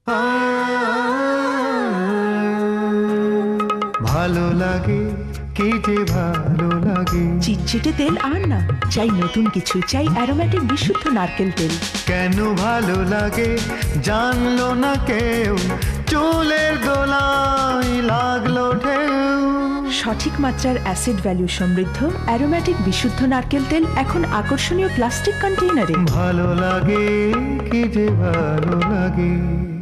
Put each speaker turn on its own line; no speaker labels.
ভালো লাগে, কি যে ভালো লাগে।
চিটচিটে তেল আর না, চাই নতুন কিছু, চাই অ্যারোম্যাটিক বিশুদ্ধ নারকেল তেল।
কেন ভালো লাগে জানলো না কেউ, চুলের দোলাই লাগলো ঢেউ।
সঠিক মাত্রার অ্যাসিড ভ্যালু সমৃদ্ধ অ্যারোম্যাটিক বিশুদ্ধ নারকেল তেল এখন আকর্ষণীয় প্লাস্টিক কন্টেইনারে।
ভালো লাগে, কি যে ভালো লাগে।